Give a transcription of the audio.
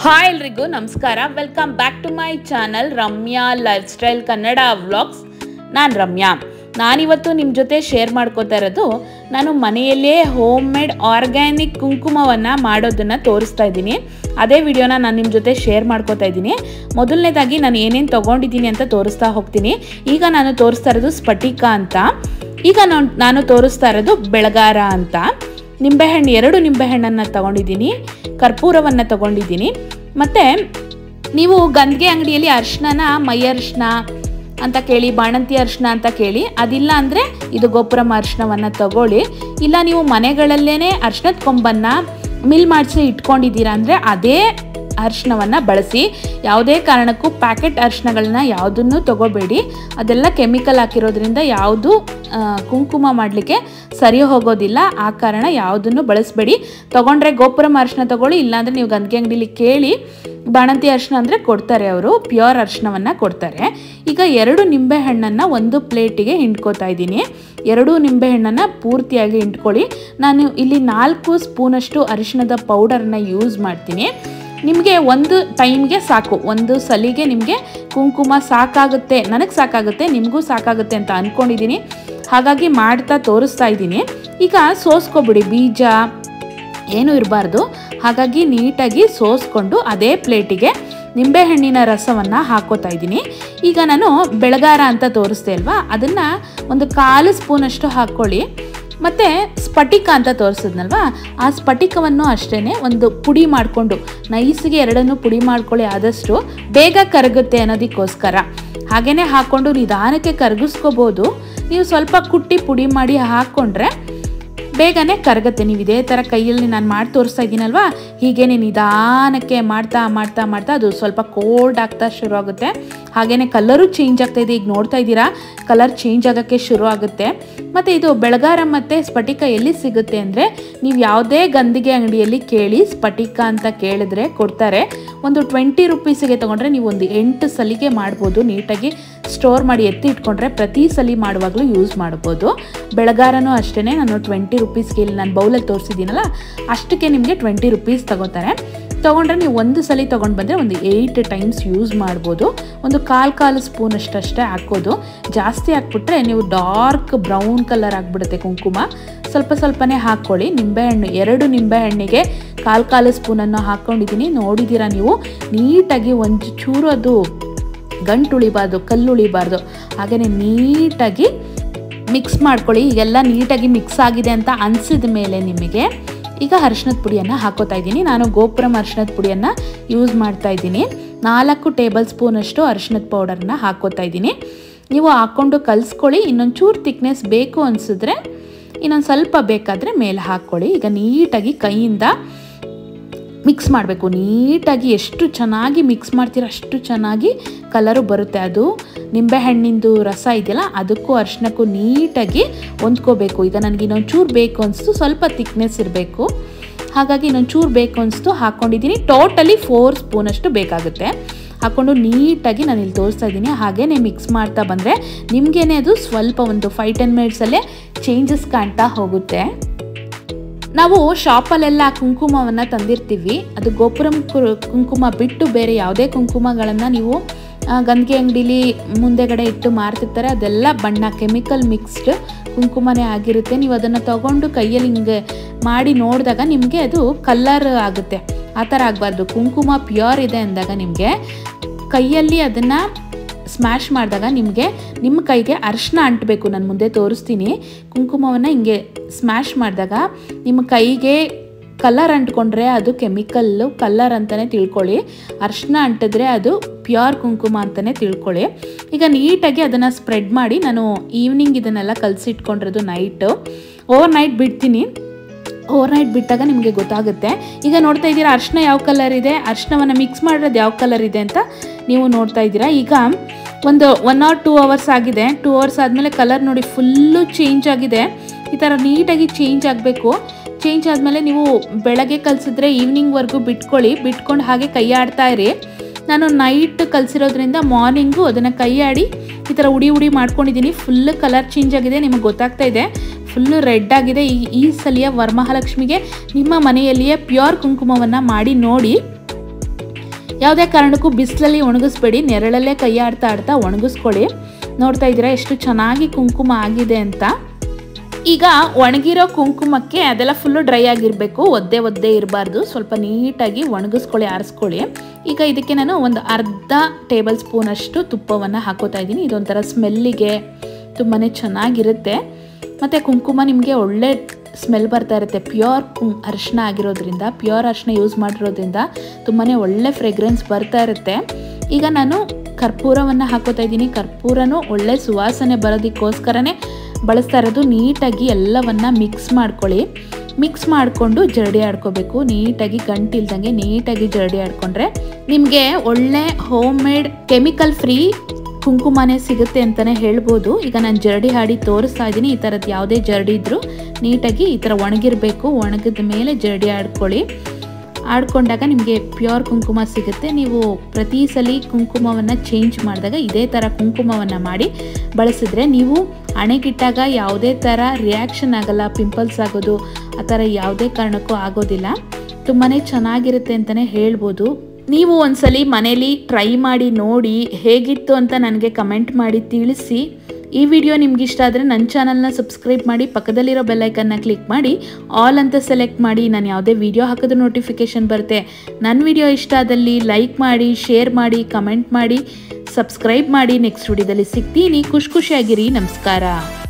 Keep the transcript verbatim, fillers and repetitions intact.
Hi ಎಲ್ರಿಗೂ ನಮಸ್ಕಾರ. Welcome back to my channel Ramya lifestyle Kannada vlogs. ನಾನು ರಮ್ಯಾ. ನಾನಿವತ್ತು ನಿಮ್ಮ ಜೊತೆ ಶೇರ್ ಮಾಡ್ಕೋತಾ ಇರೋದು ನಾನು ಮನೆಯಲ್ಲೇ ಹೋಮ್ ಮೇಡ್ ಆರ್ಗ್ಯಾನಿಕ್ ಕುಂಕುಮವನ್ನು ಮಾಡೋದನ್ನು ತೋರಿಸ್ತಾ ಇದ್ದೀನಿ. ಅದೇ ವಿಡಿಯೋನ ನಾನು ನಿಮ್ಮ ಜೊತೆ ಶೇರ್ ಮಾಡ್ಕೋತಾ ಇದ್ದೀನಿ. ಮೊದಲನೇದಾಗಿ ನಾನು ಏನೇನು ತೊಗೊಂಡಿದ್ದೀನಿ ಅಂತ ತೋರಿಸ್ತಾ ಹೋಗ್ತೀನಿ. ಈಗ ನಾನು ತೋರಿಸ್ತಾ ಇರೋದು ಸ್ಫಟಿಕ ಅಂತ, ಈಗ ನಾನು ನಾನು ತೋರಿಸ್ತಾ ಇರೋದು ಬೆಳಗಾರ ಅಂತ. ನಿಂಬೆಹಣ್ಣು ಎರಡು ನಿಂಬೆಹಣ್ಣನ್ನು ತಗೊಂಡಿದ್ದೀನಿ, ಕರ್ಪೂರವನ್ನು ತಗೊಂಡಿದ್ದೀನಿ. ಮತ್ತು ನೀವು ಗಂಧಿಗೆ ಅಂಗಡಿಯಲ್ಲಿ ಅರಿಶಿನ ಮೈ ಅರಿಶಿನ ಅಂತ ಕೇಳಿ, ಬಾಣಂತಿ ಅರಿಶಿನ ಅಂತ ಕೇಳಿ, ಅದಿಲ್ಲ ಅಂದರೆ ಇದು ಗೋಪುರಂ ಅರಿಶಿನವನ್ನು ತಗೊಳ್ಳಿ. ಇಲ್ಲ ನೀವು ಮನೆಗಳಲ್ಲೇ ಅರಿಶಿನದ ಕೊಂಬನ್ನು ಮಿಲ್ ಮಾಡಿಸಿ ಇಟ್ಕೊಂಡಿದ್ದೀರಾ ಅಂದರೆ ಅದೇ ಅರಿಶಿನವನ್ನು ಬಳಸಿ. ಯಾವುದೇ ಕಾರಣಕ್ಕೂ ಪ್ಯಾಕೆಟ್ ಅರಿಶಿನಗಳನ್ನ ಯಾವುದನ್ನು ತಗೋಬೇಡಿ. ಅದೆಲ್ಲ ಕೆಮಿಕಲ್ ಹಾಕಿರೋದ್ರಿಂದ ಯಾವುದು ಕುಂಕುಮ ಮಾಡಲಿಕ್ಕೆ ಸರಿ ಹೋಗೋದಿಲ್ಲ. ಆ ಕಾರಣ ಯಾವುದನ್ನು ಬಳಸಬೇಡಿ. ತೊಗೊಂಡ್ರೆ ಗೋಪುರಂ ಅರಿಶಿನ ತೊಗೊಳ್ಳಿ, ಇಲ್ಲಾಂದರೆ ನೀವು ಗಂಧಿಗೆ ಅಂಗಡಿಲಿ ಕೇಳಿ, ಬಾಣಂತಿ ಅರಿಶಿನ ಅಂದರೆ ಕೊಡ್ತಾರೆ, ಅವರು ಪ್ಯೂರ್ ಅರಿಶಿನವನ್ನು ಕೊಡ್ತಾರೆ. ಈಗ ಎರಡು ನಿಂಬೆಹಣ್ಣನ್ನು ಒಂದು ಪ್ಲೇಟಿಗೆ ಹಿಂಡ್ಕೋತಾ ಇದ್ದೀನಿ. ಎರಡೂ ನಿಂಬೆಹಣ್ಣನ್ನು ಪೂರ್ತಿಯಾಗಿ ಹಿಂಡ್ಕೊಳ್ಳಿ. ನಾನು ಇಲ್ಲಿ ನಾಲ್ಕು ಸ್ಪೂನಷ್ಟು ಅರಿಶಿನದ ಪೌಡರನ್ನು ಯೂಸ್ ಮಾಡ್ತೀನಿ. ನಿಮಗೆ ಒಂದು ಟೈಮ್ಗೆ ಸಾಕು, ಒಂದು ಸಲಿಗೆ ನಿಮಗೆ ಕುಂಕುಮ ಸಾಕಾಗುತ್ತೆ, ನನಗೆ ಸಾಕಾಗುತ್ತೆ, ನಿಮಗೂ ಸಾಕಾಗುತ್ತೆ ಅಂತ ಅಂದ್ಕೊಂಡಿದ್ದೀನಿ. ಹಾಗಾಗಿ ಮಾಡ್ತಾ ತೋರಿಸ್ತಾ ಇದ್ದೀನಿ. ಈಗ ಸೋಸ್ಕೊಬಿಡಿ, ಬೀಜ ಏನೂ ಇರಬಾರ್ದು. ಹಾಗಾಗಿ ನೀಟಾಗಿ ಸೋಸ್ಕೊಂಡು ಅದೇ ಪ್ಲೇಟಿಗೆ ನಿಂಬೆಹಣ್ಣಿನ ರಸವನ್ನು ಹಾಕೋತಾ ಇದ್ದೀನಿ. ಈಗ ನಾನು ಬೆಳಗಾರ ಅಂತ ತೋರಿಸ್ದೆ ಅಲ್ವಾ, ಅದನ್ನು ಒಂದು ಕಾಲು ಸ್ಪೂನಷ್ಟು ಹಾಕ್ಕೊಳ್ಳಿ. ಮತ್ತು ಸ್ಫಟಿಕ ಅಂತ ತೋರಿಸಿದ್ನಲ್ವ, ಆ ಸ್ಫಟಿಕವನ್ನು ಅಷ್ಟೇ ಒಂದು ಪುಡಿ ಮಾಡಿಕೊಂಡು ನೈಸಿಗೆ ಎರಡನ್ನು ಪುಡಿ ಮಾಡ್ಕೊಳ್ಳಿ. ಆದಷ್ಟು ಬೇಗ ಕರಗುತ್ತೆ ಅನ್ನೋದಕ್ಕೋಸ್ಕರ ಹಾಗೆಯೇ ಹಾಕ್ಕೊಂಡು ನಿಧಾನಕ್ಕೆ ಕರಗಿಸ್ಕೋಬೋದು. ನೀವು ಸ್ವಲ್ಪ ಕುಟ್ಟಿ ಪುಡಿ ಮಾಡಿ ಹಾಕ್ಕೊಂಡ್ರೆ ಬೇಗನೆ ಕರಗುತ್ತೆ. ನೀವು ಇದೇ ಥರ ಕೈಯಲ್ಲಿ ನಾನು ಮಾಡಿ ತೋರಿಸ್ತಾ ಇದ್ದೀನಲ್ವ, ಹೀಗೇನೆ ನಿಧಾನಕ್ಕೆ ಮಾಡ್ತಾ ಮಾಡ್ತಾ ಮಾಡ್ತಾ ಅದು ಸ್ವಲ್ಪ ಕೋಲ್ಡ್ ಆಗ್ತಾ ಶುರು ಆಗುತ್ತೆ. ಹಾಗೆಯೇ ಕಲರು ಚೇಂಜ್ ಆಗ್ತಾಯಿದೆ. ಈಗ ನೋಡ್ತಾ ಇದ್ದೀರಾ, ಕಲರ್ ಚೇಂಜ್ ಆಗೋಕ್ಕೆ ಶುರು ಆಗುತ್ತೆ. ಮತ್ತು ಇದು ಬೆಳಗಾರ ಮತ್ತು ಸ್ಫಟಿಕ ಎಲ್ಲಿ ಸಿಗುತ್ತೆ ಅಂದರೆ, ನೀವು ಯಾವುದೇ ಗಂಧಿಗೆ ಅಂಗಡಿಯಲ್ಲಿ ಕೇಳಿ, ಸ್ಫಟಿಕ ಅಂತ ಕೇಳಿದ್ರೆ ಕೊಡ್ತಾರೆ. ಒಂದು ಟ್ವೆಂಟಿ ರುಪೀಸಿಗೆ ತೊಗೊಂಡ್ರೆ ನೀವು ಒಂದು ಎಂಟು ಸಲಿಗೆ ಮಾಡ್ಬೋದು. ನೀಟಾಗಿ ಸ್ಟೋರ್ ಮಾಡಿ ಎತ್ತಿ ಇಟ್ಕೊಂಡ್ರೆ ಪ್ರತಿ ಸಲ ಮಾಡುವಾಗಲೂ ಯೂಸ್ ಮಾಡ್ಬೋದು. ಬೆಳಗಾರನೂ ಅಷ್ಟೇ, ನಾನು ಟ್ವೆಂಟಿ ರುಪೀಸ್ಗೆ ಇಲ್ಲಿ ನಾನು ಬೌಲಲ್ಲಿ ತೋರಿಸಿದ್ದೀನಲ್ಲ ಅಷ್ಟಕ್ಕೆ ನಿಮಗೆ ಟ್ವೆಂಟಿ ರುಪೀಸ್ ತೊಗೋತಾರೆ. ತೊಗೊಂಡ್ರೆ ನೀವು ಒಂದು ಸಲ ತೊಗೊಂಡು ಬಂದರೆ ಒಂದು ಏಯ್ಟ್ ಟೈಮ್ಸ್ ಯೂಸ್ ಮಾಡ್ಬೋದು. ಒಂದು ಕಾಲು ಕಾಲು ಸ್ಪೂನಷ್ಟಷ್ಟೇ ಹಾಕೋದು. ಜಾಸ್ತಿ ಹಾಕ್ಬಿಟ್ರೆ ನೀವು ಡಾರ್ಕ್ ಬ್ರೌನ್ ಕಲರ್ ಆಗಿಬಿಡುತ್ತೆ ಕುಂಕುಮ. ಸ್ವಲ್ಪ ಸ್ವಲ್ಪನೇ ಹಾಕ್ಕೊಳ್ಳಿ. ನಿಂಬೆಹಣ್ಣು ಎರಡು ನಿಂಬೆಹಣ್ಣಿಗೆ ಕಾಲು ಕಾಲು ಸ್ಪೂನನ್ನು ಹಾಕ್ಕೊಂಡಿದ್ದೀನಿ. ನೋಡಿದ್ದೀರಾ ನೀವು, ನೀಟಾಗಿ ಒಂದು ಚೂರು ಅದು ಗಂಟು ಉಳಿಬಾರ್ದು, ಕಲ್ಲು ಉಳಿಬಾರ್ದು. ಹಾಗೆಯೇ ನೀಟಾಗಿ ಮಿಕ್ಸ್ ಮಾಡ್ಕೊಳ್ಳಿ. ಈಗೆಲ್ಲ ನೀಟಾಗಿ ಮಿಕ್ಸ್ ಆಗಿದೆ ಅಂತ ಅನಿಸಿದ ಮೇಲೆ ನಿಮಗೆ ಈಗ ಅರಿಶಿನದ ಪುಡಿಯನ್ನು ಹಾಕೋತಾ ಇದ್ದೀನಿ. ನಾನು ಗೋಪುರಂ ಅರಿಶಿನದ ಪುಡಿಯನ್ನು ಯೂಸ್ ಮಾಡ್ತಾ ಇದ್ದೀನಿ. ನಾಲ್ಕು ಟೇಬಲ್ ಸ್ಪೂನಷ್ಟು ಅರಿಶಿನದ ಪೌಡರನ್ನ ಹಾಕೋತಾ ಇದ್ದೀನಿ. ನೀವು ಹಾಕ್ಕೊಂಡು ಕಲಿಸ್ಕೊಳ್ಳಿ. ಇನ್ನೊಂದು ಚೂರು ತಿಕ್ನೆಸ್ ಬೇಕು ಅನಿಸಿದ್ರೆ ಇನ್ನೊಂದು ಸ್ವಲ್ಪ ಬೇಕಾದರೆ ಮೇಲೆ ಹಾಕ್ಕೊಳ್ಳಿ. ಈಗ ನೀಟಾಗಿ ಕೈಯಿಂದ ಮಿಕ್ಸ್ ಮಾಡಬೇಕು. ನೀಟಾಗಿ ಎಷ್ಟು ಚೆನ್ನಾಗಿ ಮಿಕ್ಸ್ ಮಾಡ್ತೀರ ಅಷ್ಟು ಚೆನ್ನಾಗಿ ಕಲರು ಬರುತ್ತೆ. ಅದು ನಿಂಬೆಹಣ್ಣಿಂದು ರಸ ಇದೆಯಲ್ಲ, ಅದಕ್ಕೂ ಅರಿಶಿನಕ್ಕೂ ನೀಟಾಗಿ ಹೊಂದ್ಕೋಬೇಕು. ಈಗ ನನಗೆ ಇನ್ನೊಂದು ಚೂರು ಬೇಕು ಅನಿಸ್ತು, ಸ್ವಲ್ಪ ತಿಕ್ನೆಸ್ ಇರಬೇಕು. ಹಾಗಾಗಿ ಇನ್ನೊಂದು ಚೂರು ಬೇಕು ಅನಿಸ್ತು ಹಾಕ್ಕೊಂಡಿದ್ದೀನಿ. ಟೋಟಲಿ ಫೋರ್ ಸ್ಪೂನಷ್ಟು ಬೇಕಾಗುತ್ತೆ. ಹಾಕ್ಕೊಂಡು ನೀಟಾಗಿ ನಾನು ಇಲ್ಲಿ ತೋರಿಸ್ತಾ ಇದ್ದೀನಿ. ಹಾಗೇ ಮಿಕ್ಸ್ ಮಾಡ್ತಾ ಬಂದರೆ ನಿಮಗೇನೆ ಅದು ಸ್ವಲ್ಪ ಒಂದು ಫೈವ್ ಟೆನ್ ಮಿನಿಟ್ಸಲ್ಲೇ ಚೇಂಜಸ್ ಕಾಣ್ತಾ ಹೋಗುತ್ತೆ. ನಾವು ಶಾಪಲ್ಲೆಲ್ಲ ಕುಂಕುಮವನ್ನು ತಂದಿರ್ತೀವಿ. ಅದು ಗೋಪುರಂ ಕುಂಕುಮ ಬಿಟ್ಟು ಬೇರೆ ಯಾವುದೇ ಕುಂಕುಮಗಳನ್ನು ನೀವು ಗಂಧಿಗೆ ಅಂಗಡೀಲಿ ಮುಂದೆಗಡೆ ಇಟ್ಟು ಮಾರ್ತಿರ್ತಾರೆ. ಅದೆಲ್ಲ ಬಣ್ಣ ಕೆಮಿಕಲ್ ಮಿಕ್ಸ್ಡ್ ಕುಂಕುಮನೇ ಆಗಿರುತ್ತೆ. ನೀವು ಅದನ್ನು ತಗೊಂಡು ಕೈಯಲ್ಲಿ ಹಿಂಗೆ ಮಾಡಿ ನೋಡಿದಾಗ ನಿಮಗೆ ಅದು ಕಲ್ಲರ್ ಆಗುತ್ತೆ. ಆ ಥರ ಆಗಬಾರ್ದು. ಕುಂಕುಮ ಪ್ಯೂರ್ ಇದೆ ಅಂದಾಗ ನಿಮಗೆ ಕೈಯಲ್ಲಿ ಅದನ್ನು ಸ್ಮ್ಯಾಶ್ ಮಾಡಿದಾಗ ನಿಮಗೆ ನಿಮ್ಮ ಕೈಗೆ ಅರಿಶಿನ ಅಂಟಬೇಕು. ನಾನು ಮುಂದೆ ತೋರಿಸ್ತೀನಿ. ಕುಂಕುಮವನ್ನು ಹಿಂಗೆ ಸ್ಮ್ಯಾಶ್ ಮಾಡಿದಾಗ ನಿಮ್ಮ ಕೈಗೆ ಕಲರ್ ಅಂಟ್ಕೊಂಡ್ರೆ ಅದು ಕೆಮಿಕಲ್ಲು ಕಲರ್ ಅಂತಲೇ ತಿಳ್ಕೊಳ್ಳಿ. ಅರಿಶಿನ ಅಂಟಿದ್ರೆ ಅದು ಪ್ಯೂರ್ ಕುಂಕುಮ ಅಂತಲೇ ತಿಳ್ಕೊಳ್ಳಿ. ಈಗ ನೀಟಾಗಿ ಅದನ್ನು ಸ್ಪ್ರೆಡ್ ಮಾಡಿ, ನಾನು ಈವ್ನಿಂಗ್ ಇದನ್ನೆಲ್ಲ ಕಲಸಿಟ್ಕೊಂಡಿರೋದು ನೈಟು ಓವರ್ ನೈಟ್ ಬಿಡ್ತೀನಿ. ಓವರ್ ನೈಟ್ ಬಿಟ್ಟಾಗ ನಿಮಗೆ ಗೊತ್ತಾಗುತ್ತೆ. ಈಗ ನೋಡ್ತಾ ಇದ್ದೀರಾ ಅರಿಶಿನ ಯಾವ ಕಲರ್ ಇದೆ, ಅರಿಶಿನವನ್ನು ಮಿಕ್ಸ್ ಮಾಡಿರೋದು ಯಾವ ಕಲರ್ ಇದೆ ಅಂತ ನೀವು ನೋಡ್ತಾ ಇದ್ದೀರಾ. ಈಗ ಒಂದು ಒನ್ ಆರ್ ಟೂ ಅವರ್ಸ್ ಆಗಿದೆ. ಟೂ ಅವರ್ಸ್ ಆದಮೇಲೆ ಕಲರ್ ನೋಡಿ ಫುಲ್ಲು ಚೇಂಜ್ ಆಗಿದೆ. ಈ ಥರ ನೀಟಾಗಿ ಚೇಂಜ್ ಆಗಬೇಕು. ಚೇಂಜ್ ಆದಮೇಲೆ ನೀವು ಬೆಳಗ್ಗೆ ಕಲಿಸಿದ್ರೆ ಈವ್ನಿಂಗ್ವರೆಗೂ ಬಿಟ್ಕೊಳ್ಳಿ. ಬಿಟ್ಕೊಂಡು ಹಾಗೆ ಕೈ ಆಡ್ತಾ ಇರಿ. ನಾನು ನೈಟ್ ಕಲಿಸಿರೋದ್ರಿಂದ ಮಾರ್ನಿಂಗು ಅದನ್ನು ಕೈ ಆಡಿ ಈ ಥರ ಉಡಿ ಉಡಿ ಮಾಡ್ಕೊಂಡಿದ್ದೀನಿ. ಫುಲ್ ಕಲರ್ ಚೇಂಜ್ ಆಗಿದೆ, ನಿಮಗೆ ಗೊತ್ತಾಗ್ತಾ ಇದೆ. ಫುಲ್ಲು ರೆಡ್ ಆಗಿದೆ. ಈ ಈ ಸಲಿಯ ವರಮಹಾಲಕ್ಷ್ಮಿಗೆ ನಿಮ್ಮ ಮನೆಯಲ್ಲಿಯೇ ಪ್ಯೂರ್ ಕುಂಕುಮವನ್ನು ಮಾಡಿ ನೋಡಿ. ಯಾವುದೇ ಕಾರಣಕ್ಕೂ ಬಿಸಿಲಲ್ಲಿ ಒಣಗಿಸ್ಬೇಡಿ, ನೆರಳಲ್ಲೇ ಕೈ ಆಡ್ತಾ ಆಡ್ತಾ ಒಣಗಿಸ್ಕೊಳ್ಳಿ. ನೋಡ್ತಾ ಇದ್ದೀರಾ ಎಷ್ಟು ಚೆನ್ನಾಗಿ ಕುಂಕುಮ ಆಗಿದೆ ಅಂತ. ಈಗ ಒಣಗಿರೋ ಕುಂಕುಮಕ್ಕೆ ಅದೆಲ್ಲ ಫುಲ್ಲು ಡ್ರೈ ಆಗಿರಬೇಕು, ಒದ್ದೆ ಒದ್ದೆ ಇರಬಾರ್ದು. ಸ್ವಲ್ಪ ನೀಟಾಗಿ ಒಣಗಿಸ್ಕೊಳ್ಳಿ, ಆರಿಸ್ಕೊಳ್ಳಿ. ಈಗ ಇದಕ್ಕೆ ನಾನು ಒಂದು ಅರ್ಧ ಟೇಬಲ್ ಸ್ಪೂನಷ್ಟು ತುಪ್ಪವನ್ನು ಹಾಕೋತಾ ಇದ್ದೀನಿ. ಇದೊಂಥರ ಸ್ಮೆಲ್ಲಿಗೆ ತುಂಬಾ ಚೆನ್ನಾಗಿರುತ್ತೆ. ಮತ್ತು ಕುಂಕುಮ ನಿಮಗೆ ಒಳ್ಳೆ ಸ್ಮೆಲ್ ಬರ್ತಾ ಇರುತ್ತೆ. ಪ್ಯೂರ್ ಕುಂ ಅರಿಶಿನ ಆಗಿರೋದ್ರಿಂದ, ಪ್ಯೂರ್ ಅರಿಶಿನ ಯೂಸ್ ಮಾಡಿರೋದ್ರಿಂದ ತುಂಬಾ ಒಳ್ಳೆ ಫ್ರೆಗ್ರೆನ್ಸ್ ಬರ್ತಾ ಇರುತ್ತೆ. ಈಗ ನಾನು ಕರ್ಪೂರವನ್ನು ಹಾಕೋತಾ ಇದ್ದೀನಿ. ಕರ್ಪೂರನೂ ಒಳ್ಳೆ ಸುವಾಸನೆ ಬರೋದಕ್ಕೋಸ್ಕರನೇ ಬಳಸ್ತಾ ಇರೋದು. ನೀಟಾಗಿ ಎಲ್ಲವನ್ನು ಮಿಕ್ಸ್ ಮಾಡ್ಕೊಳ್ಳಿ. ಮಿಕ್ಸ್ ಮಾಡಿಕೊಂಡು ಜರಡಿ ಆಡ್ಕೋಬೇಕು. ನೀಟಾಗಿ ಗಂಟಿಲ್ದಂಗೆ ನೀಟಾಗಿ ಜರಡಿ ಆಡ್ಕೊಂಡ್ರೆ ನಿಮಗೆ ಒಳ್ಳೆ ಹೋಮ್ ಮೇಡ್ ಕೆಮಿಕಲ್ ಫ್ರೀ ಕುಂಕುಮನೇ ಸಿಗುತ್ತೆ ಅಂತಲೇ ಹೇಳ್ಬೋದು. ಈಗ ನಾನು ಜರಡಿ ಹಾಡಿ ತೋರಿಸ್ತಾ ಇದ್ದೀನಿ. ಈ ಥರದ್ದು ಯಾವುದೇ ಜರಡಿ ಇದ್ದರೂ ನೀಟಾಗಿ ಈ ಥರ ಒಣಗಿರಬೇಕು. ಒಣಗಿದ ಮೇಲೆ ಜರಡಿ ಆಡ್ಕೊಳ್ಳಿ. ಆಡ್ಕೊಂಡಾಗ ನಿಮಗೆ ಪ್ಯೂರ್ ಕುಂಕುಮ ಸಿಗುತ್ತೆ. ನೀವು ಪ್ರತಿ ಸಲ ಕುಂಕುಮವನ್ನು ಚೇಂಜ್ ಮಾಡಿದಾಗ ಇದೇ ಥರ ಕುಂಕುಮವನ್ನು ಮಾಡಿ ಬಳಸಿದ್ರೆ ನೀವು ಹಣೆಗಿಟ್ಟಾಗ ಯಾವುದೇ ಥರ ರಿಯಾಕ್ಷನ್ ಆಗಲ್ಲ, ಪಿಂಪಲ್ಸ್ ಆಗೋದು ಆ ಥರ ಯಾವುದೇ ಕಾರಣಕ್ಕೂ ಆಗೋದಿಲ್ಲ. ತುಂಬಾ ಚೆನ್ನಾಗಿರುತ್ತೆ ಅಂತಲೇ ಹೇಳ್ಬೋದು. ನೀವು ಒಂದ್ಸಲಿ ಮನೇಲಿ ಟ್ರೈ ಮಾಡಿ ನೋಡಿ ಹೇಗಿತ್ತು ಅಂತ ನನಗೆ ಕಮೆಂಟ್ ಮಾಡಿ ತಿಳಿಸಿ. ಈ ವಿಡಿಯೋ ನಿಮ್ಗೆ ಇಷ್ಟ ಆದರೆ ನನ್ನ ಚಾನಲ್ನ ಸಬ್ಸ್ಕ್ರೈಬ್ ಮಾಡಿ, ಪಕ್ಕದಲ್ಲಿರೋ ಬೆಲ್ಲೈಕನ್ನ ಕ್ಲಿಕ್ ಮಾಡಿ ಆಲ್ ಅಂತ ಸೆಲೆಕ್ಟ್ ಮಾಡಿ. ನಾನು ಯಾವುದೇ ವಿಡಿಯೋ ಹಾಕಿದ್ರು ನೋಟಿಫಿಕೇಷನ್ ಬರುತ್ತೆ. ನನ್ನ ವಿಡಿಯೋ ಇಷ್ಟ ಆದಲ್ಲಿ ಲೈಕ್ ಮಾಡಿ, ಶೇರ್ ಮಾಡಿ, ಕಮೆಂಟ್ ಮಾಡಿ, ಸಬ್ಸ್ಕ್ರೈಬ್ ಮಾಡಿ. ನೆಕ್ಸ್ಟ್ ವಿಡಿಯೋದಲ್ಲಿ ಸಿಗ್ತೀನಿ. ಖುಷಿ ಖುಷಿಯಾಗಿರಿ. ನಮಸ್ಕಾರ.